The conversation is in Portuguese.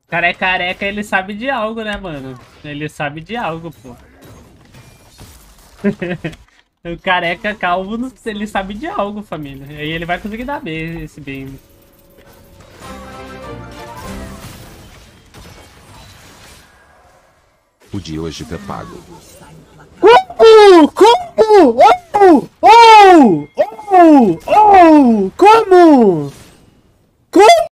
Cara é careca, ele sabe de algo, né, mano? Ele sabe de algo, pô. O careca calvo, ele sabe de algo, família. Aí ele vai conseguir dar B, esse bem. O de hoje tá pago.